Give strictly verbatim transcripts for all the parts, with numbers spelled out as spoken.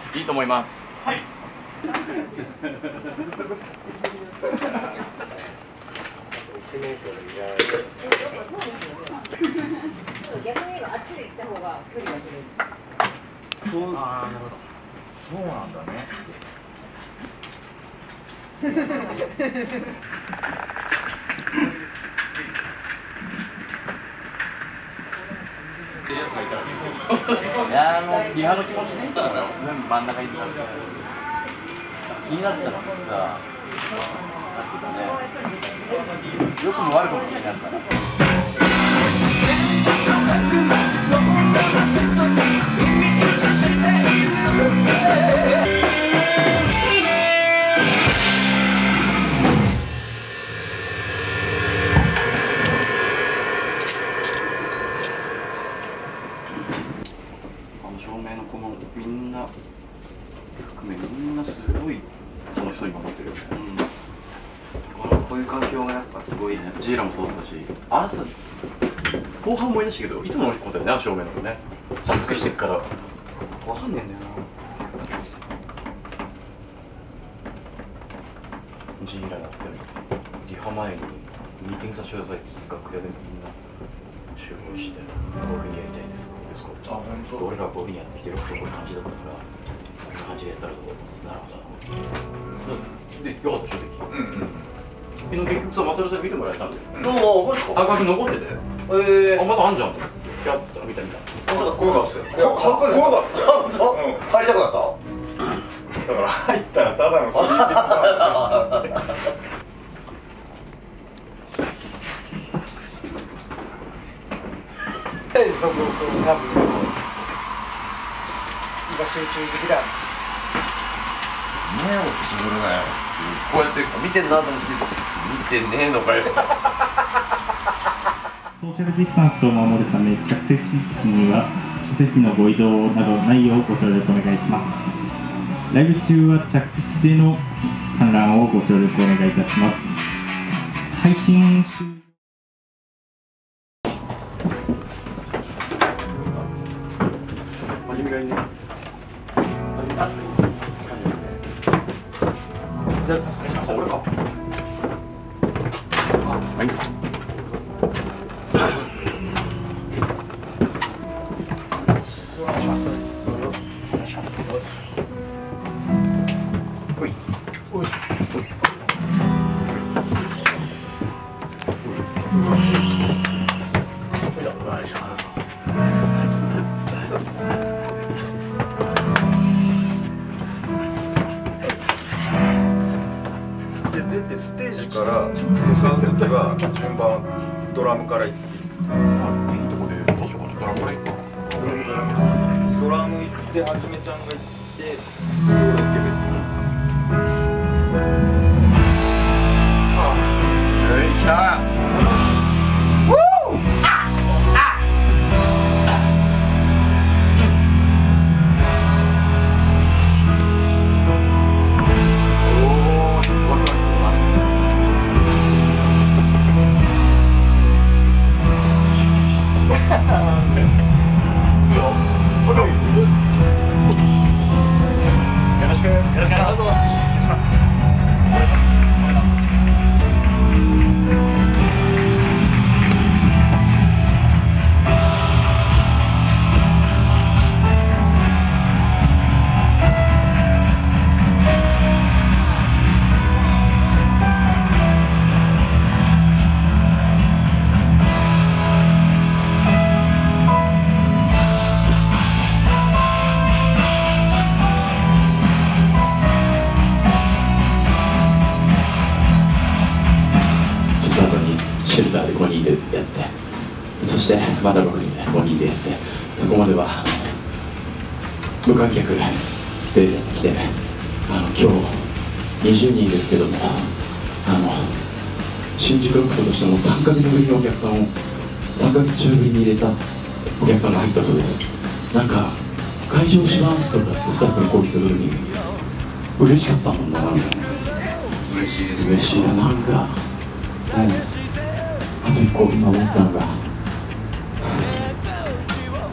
いいと思います。はい。 逆に言えばあっちで行った方が距離が取れる。 そう、ああ、なるほど。そうなんだね。 いや、あのリハの気持ちね、全部真ん中にいたから気になったのがさ、なんていうかね、良くも悪くも気になったら。照明のこのみんな含めみんなすごい楽しそうに守ってるよね、うん、こういう環境がやっぱすごいね。ジーラもそうだったし、あれさ後半思い出したけどいつものことだよね、照明のね。マスクしてるからわかんねえんだよな。ジーラだってリハ前にミーティングさせてくださいって楽屋でみんな集合してこういうふうにやりたいですですか。あ、本当。俺らはこういうふうにやってきてるこういう感じだったからこういう感じでやったらどう。なるほど。で、よかったでしょ、でき。うんうん。昨日結局さ、マサルさんに見てもらえたんだよ。どうも、あ、かく残ってて。ええ。あ、まだあんじゃん。やってたら見た見た。ちょっと怖かったよ。怖かった。本当。入りたくなった。だから入ったらただのスリーピースだ。 そこを多分今集中時期だ。 目をつぶるなよ。こうやって見てんなと思って見てねえのかよ。 ソーシャルディスタンスを守るため着席地にはお席のご移動などないようご協力お願いします。ライブ中は着席での観覧をご協力お願いいたします。配信終了。 がいいね。じゃあ、俺か。はい。お願いします。お願いします。おい。おい。 ステージから向かうときは順番ドラムから行っていい？ あ、いいとこでどうしようかな。ドラムから行くか。 ドラム行ってはじめちゃんが行ってよいしょ。シェルターでごにんでやって、そしてまたろくにんでごにんでやって、そこまでは無観客でやってきて、あの今日にじゅうにんですけども、あの新宿ロックとしてもさんかげつぶりにお客さんをさんかげつぶりに入れたお客さんが入ったそうです。なんか会場しますとかってスタッフに声聞いた時に嬉しかったもんな。なんか嬉しいですね。 嬉しいな。なんか、ね、あと一個今思ったのが、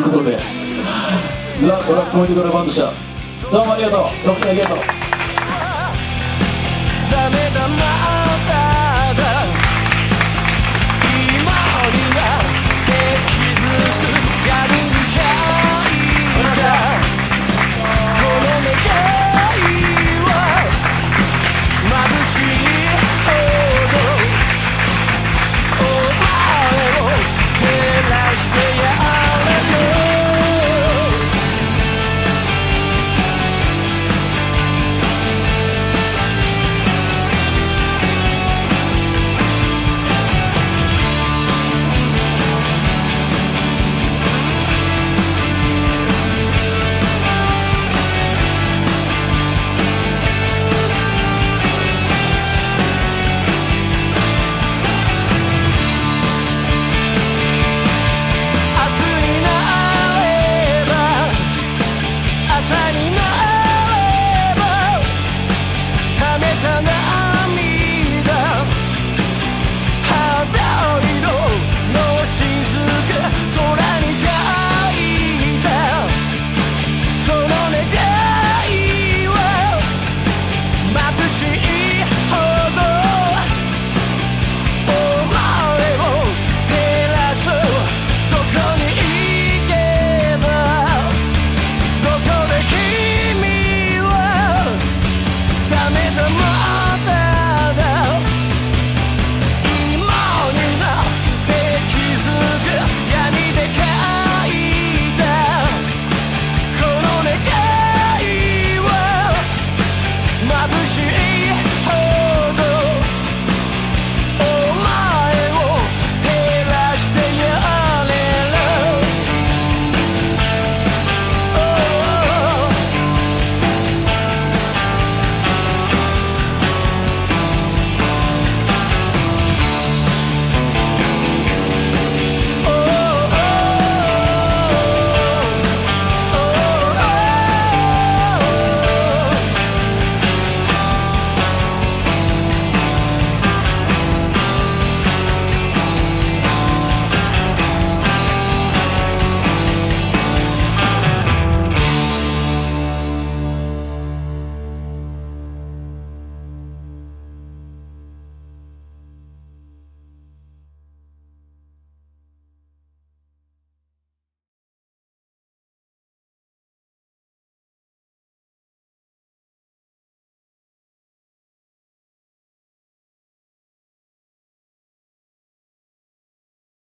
いうことでザ・ドラッグモリドラバンド社どうもありがとう、ろくさいありがとう。 ダメだな